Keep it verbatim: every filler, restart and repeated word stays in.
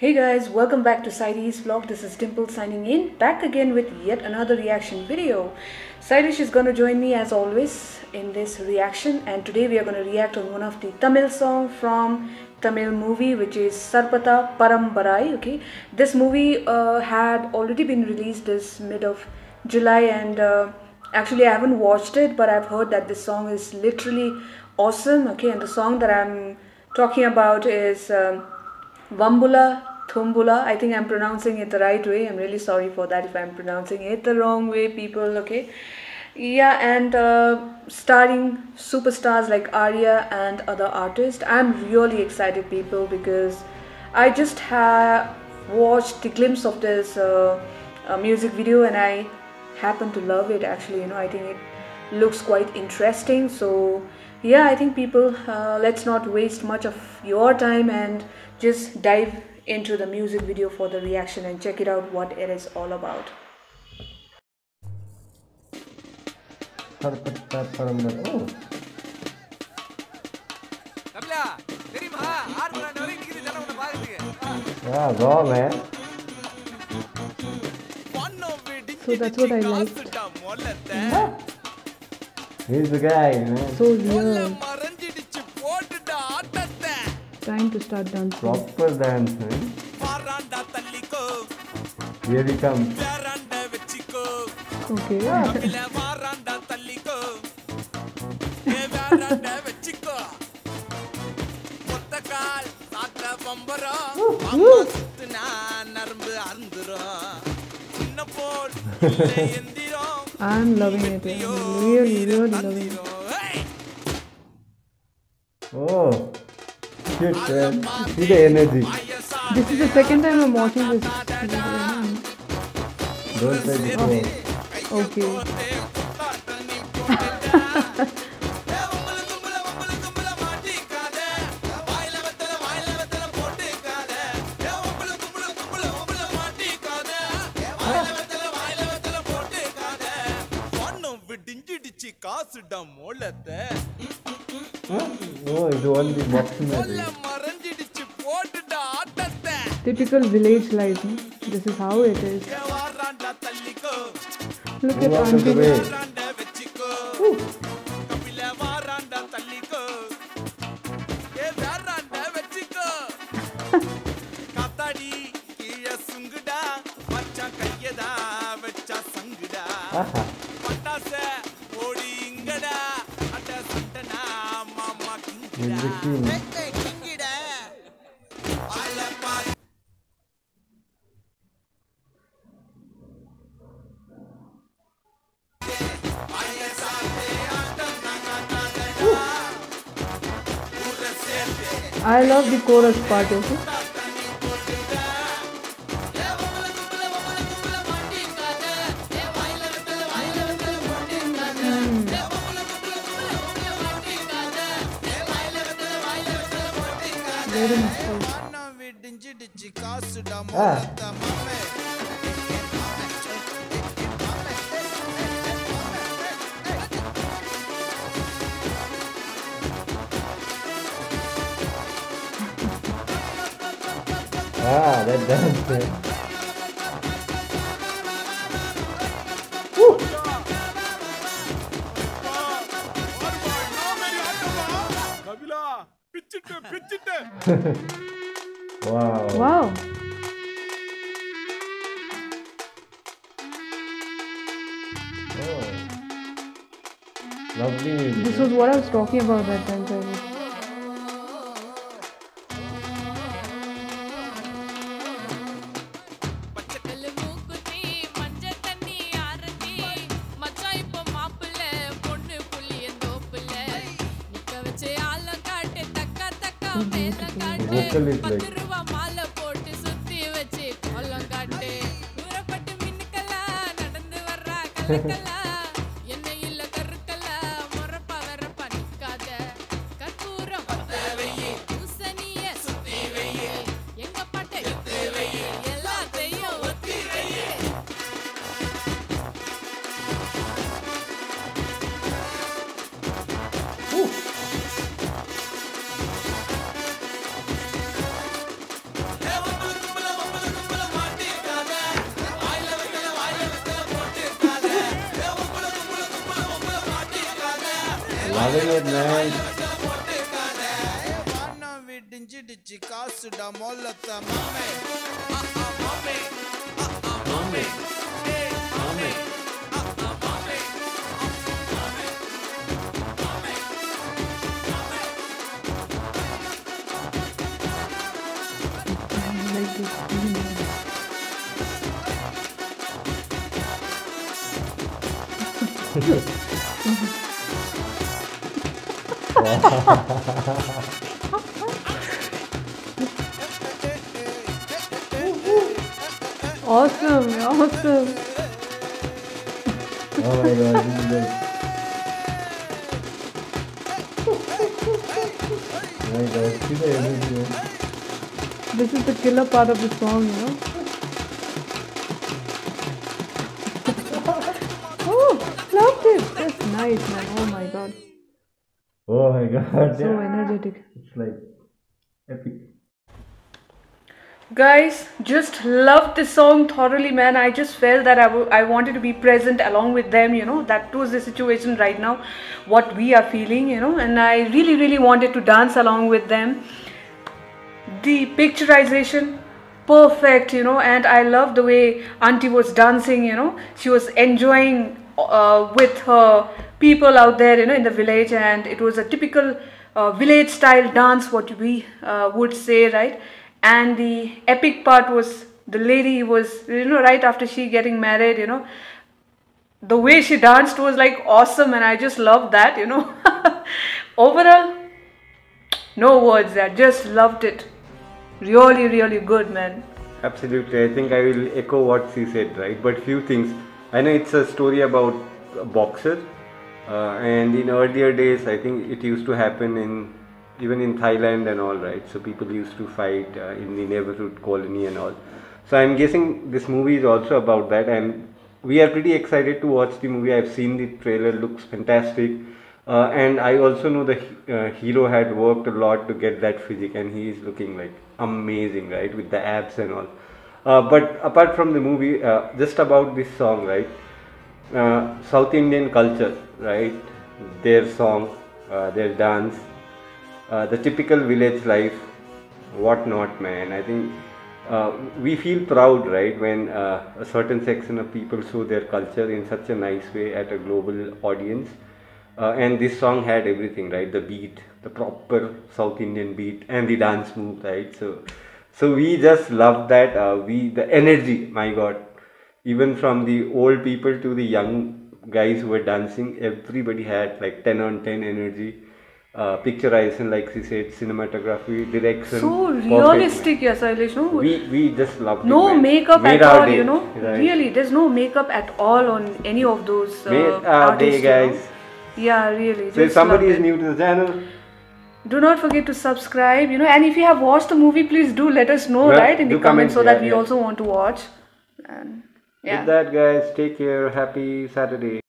Hey guys, welcome back to Saidi's vlog. This is Dimple signing in, back again with yet another reaction video. Saidish is going to join me as always in this reaction, and today we are going to react on one of the Tamil song from Tamil movie, which is Sarpata Parambarai. Okay, this movie uh, had already been released this mid of July, and uh, actually I haven't watched it, but I've heard that this song is literally awesome. Okay, and the song that I'm talking about is um, Vambula Thumbula. I think I'm pronouncing it the right way. I'm really sorry for that if I'm pronouncing it the wrong way, people. Okay, yeah, and uh, starring superstars like Arya and other artists. I'm really excited, people, because I just have watched the glimpse of this uh, uh, music video, and I happen to love it. Actually, you know, I think it looks quite interesting. So yeah, I think, people, uh, let's not waste much of your time and just dive into the music video for the reaction and check it out what it is all about. Oh. Yeah, go man. So that's what I liked. Yeah. He's the guy, man. So weird. Time to start dancing. Proper dance, man. Here he comes. Okay. Yeah. I'm loving it. I'm really, really loving it. Oh, shit, man. See the energy. This is the second time I'm watching this. Don't say before. Okay. Huh? Oh, it's only boxing. Typical village life. No? This is how it is. Look at Auntie. He's the king. I love the chorus part, okay? Very nice. Ah. Ah, that dance, man. Woo. Wow. Wow. Oh. Lovely music. This was what I was talking about that time. Saidish. Vocal is like. Loving it, man. Like this feeling. Awesome, awesome. Oh my god, this is like. My god, see the energy. This is the killer part of the song, you know. Oh, loved it. That's nice, man. Oh my god. Oh my god, So yeah. energetic. It's like epic. Guys, just loved this song thoroughly, man. I just felt that I, I wanted to be present along with them, you know. That was the situation right now, what we are feeling, you know. And I really, really wanted to dance along with them. The picturization, perfect, you know. And I love the way Auntie was dancing, you know. She was enjoying uh, with her people out there, you know, in the village. And it was a typical uh, village style dance, what we uh, would say, right? And the epic part was the lady was, you know, right after she getting married, you know, the way she danced was like awesome, and I just loved that, you know. Overall, no words. I just loved it. Really, really good, man. Absolutely, I think I will echo what she said, right? But few things. I know it's a story about a boxer, uh, and in earlier days, I think it used to happen in even in Thailand and all, right? So people used to fight uh, in the neighborhood colony and all. So I'm guessing this movie is also about that, and we are pretty excited to watch the movie. I've seen the trailer; looks fantastic, uh, and I also know the uh, hero had worked a lot to get that physique, and he is looking like amazing, right, with the abs and all. Uh, but apart from the movie, uh, just about this song, right? Uh, South Indian culture, right? Their song, uh, their dance, uh, the typical village life, whatnot, man. I think uh, we feel proud, right, when uh, a certain section of people show their culture in such a nice way at a global audience. Uh, and this song had everything, right? The beat, the proper South Indian beat, and the dance move, right? So, so we just loved that. Uh, we the energy, my God, even from the old people to the young guys who were dancing, everybody had like ten on ten energy. Uh, picturization, like she said, cinematography, direction. So perfect, realistic, man. yes, Ailesh, no? We we just loved No it, man. makeup Made at our all, day, you know. right? Really, there's no makeup at all on any of those uh, Made our day, artists, you know. guys. Yeah, really. So if just somebody loved is it. new to the channel, Do not forget to subscribe, you know, and if you have watched the movie, please do let us know, Well, right, in the do comment, comments, so yeah, that we yeah. also want to watch. And yeah. with that, guys, take care. Happy Saturday.